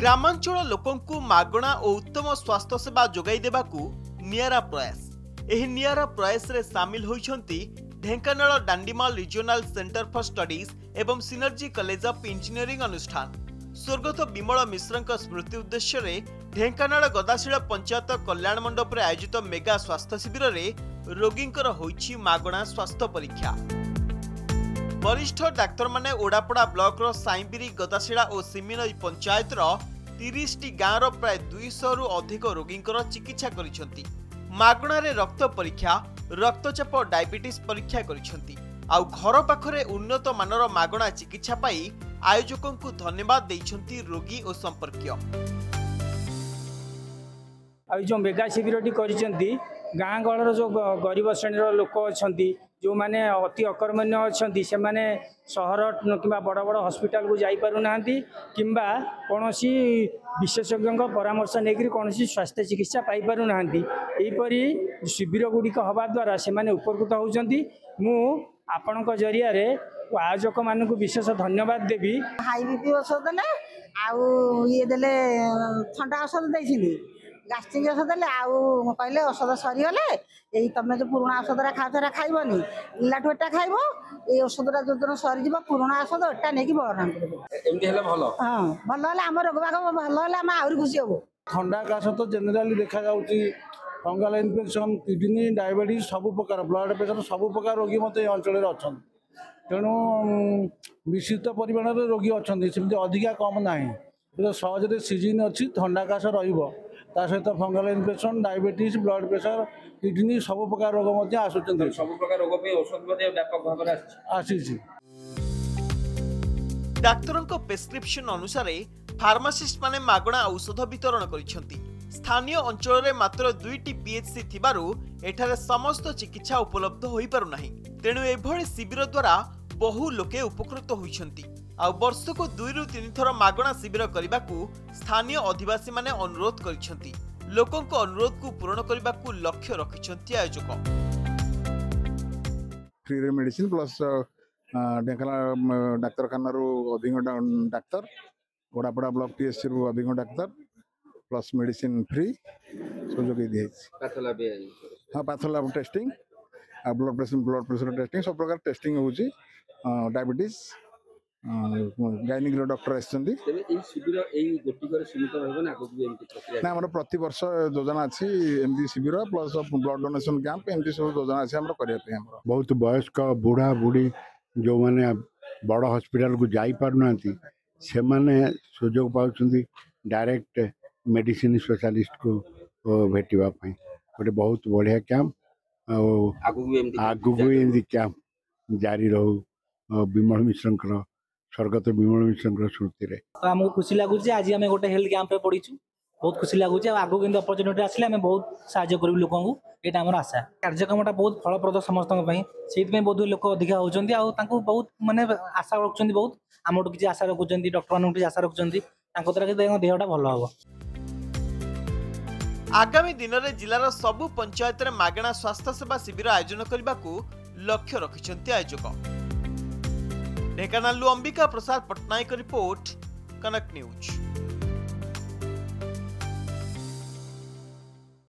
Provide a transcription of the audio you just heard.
ग्रामांचल लोकंकु मागणा और उत्तम स्वास्थ्य सेवा जोगाई देबाकू नियारा प्रयास। एही नियारा प्रयास रे शामिल होइछंती Dhenkanal Dandimal regional centre for studies एवं सिनर्जी कॉलेज ऑफ इंजीनियरिंग अनुष्ठान। स्वर्गत बिमल मिश्र स्मृति उद्देश्य रे ढेंकानाल गदाशिला पंचायत कल्याण मंडप रे आयोजित मेगा स्वास्थ्य शिविर रे रोगींकर होइछि मागणा स्वास्थ्य परीक्षा। वरिष्ठ डाक्तर माने ओडापड़ा ब्लॉक रो साइंबिरी गदाशिला और सिमिनई पंचायत रो 30 टी गाँव रो प्राय 200 रु अधिक रोगींकर चिकित्सा करिसंती। मागणा रे रक्त परीक्षा, रक्तचाप और डायबिटीज परीक्षा करिसंती। आउ घर पाखरे उन्नत मानर मागणा चिकित्सा पाई आयोजकों को धन्यवाद देइछंती रोगी और संपर्कीय। जो मेगा शिविरटी करिसंती गाँ गहर जो गरीब श्रेणी लोक अच्छा जो माने अति अकर्मण्य अच्छा से माने सहर कि बड़ बड़ हॉस्पिटल को जाई पारु नाहंती किंबा कोनोसी विशेषज्ञ परामर्श लेकर कौन स्वास्थ्य चिकित्सा पाई पारु नाहंती। एहीपरि शिविर गुड़िक हवा द्वारा से माने उपकृत होउछंती। मु आपणक जरिया रे आयोजक मानक विशेष धन्यवाद देवी। हाई बीपी औषध देले आउ ये देले ठंडा औषध देइछिली गास्ट्रिक औषध देले आउ कहले औषध सरीगले यही तुम जो पुराणा औषधरा खाओ खाइबनी इलाठू एटा खाइबो ए औषधरा जो दिन सरीजिबो पुराणा औषध एटा नेकी बरना एमती हेले भलो। हां भलो हेले हम रोग बाग भलो हेले हम आउरी खुशी होबो। ठंडा काश तो जनरली देखा जाउची फंगल इन्फेक्शन किडनी डायबिटीज सब प्रकार ब्लड प्रेशर सब प्रकार रोगी मत अंचल रे अछन तेणु विशिष्ट परिमाण रे रोगी अछन सेमती अधिका कम नाही तो सहजरे सीजन अछि ठंडा काश रहिबो ता सहित fungal infection diabetes blood pressure kidney सब प्रकार रोग मध्य आसुचंती सब प्रकार रोग पे औषध मध्य व्यापक भाव रे आसी। डाक्तरक प्रेस्क्रिप्शन अनुसार फार्मासिस्ट माने मागणा औषध वितरण करिसंती। स्थानीय अंचल रे मात्र 2टी पीएचसी थिबारु एठारे समस्त चिकित्सा उपलब्ध होई पारु नाही। तेणु एभଳି शिविर द्वारा बहु लोके उपकृत होइछंती। आ वर्षको 2 रु 3 थर मागणा शिविर करबाकू स्थानीय अधिवासी माने अनुरोध करिसंती। लोकंक अनुरोध को पूर्ण करबाकू लक्ष्य रखिसंती आयोजक। फ्री रे मेडिसिन प्लस ढेंकानाल डाक्तरखाना रो अधिक डाक्तर ओडापड़ा ब्लॉक टीएससी रो अधिक डाक्तर प्लस मेडिसिन फ्री सुजोग दिए। हाँ patholab testing blood pressure testing सब प्रकार टेस्टिंग होची डायबिटीज गायनिक डॉक्टर आछंती। ना हमर प्रति वर्ष योजना अछि एमडी शिविर plus blood donation camp MD सब योजना अछि हमर करिया पे। हमर बहुत वयस्क बूढ़ा बूढ़ी जो माने बड़ हॉस्पिटल को जाई पारनांती से माने सुजोग पाउछंती डायरेक्ट मेडिसिन स्पेशलिस्ट को भेटिबा पई गोटे बहुत बढ़िया कैंप आगु एमदी कैंप जारी रहू। बिमल मिश्र स्वर्गत बिमल मिश्र स्मृति रे हमको खुशी लगुच आज आम गोटे हेल्थ कैंप रे पड़ीचु बहुत खुशी लगुच आगु के अपॉर्चुनिटी आसले आम बहुत साहाय्य करू लोक को ये आम आशा कार्यक्रमटा बहुत फलप्रद समस्त से बहुत लोक अधिका होती बहुत माने आशा रखुच्च बहुत आमठू किसी आशा रखुच्च डॉक्टर मान किसी आशा रखुच्च द्वारा देहटा भल हम। आगामी दिन में जिलार सबु पंचायत रे मागणा स्वास्थ्य सेवा शिविर आयोजन करने को लक्ष्य रखिछंती आयोजक। ढेंकानालु अंबिका प्रसाद पटनायक रिपोर्ट कनक न्यूज।